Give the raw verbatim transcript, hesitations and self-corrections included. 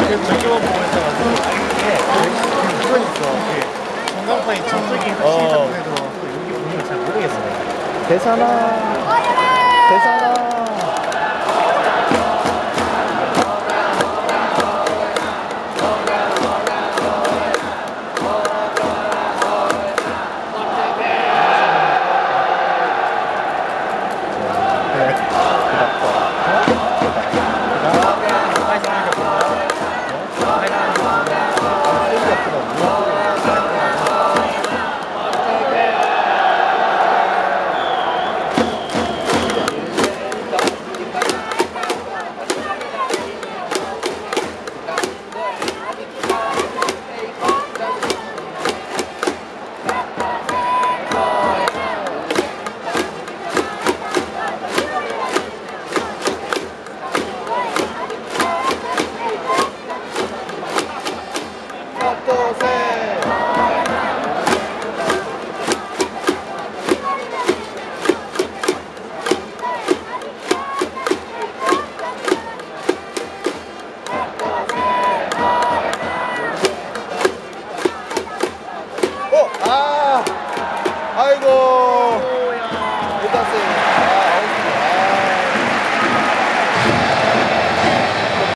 계속 저기만 보고 있어가지고 이게 그러니까 전광판이 저쪽이 확실히 작동해도 또 여기 보는 걸 잘 모르겠어요. 대산아 대산아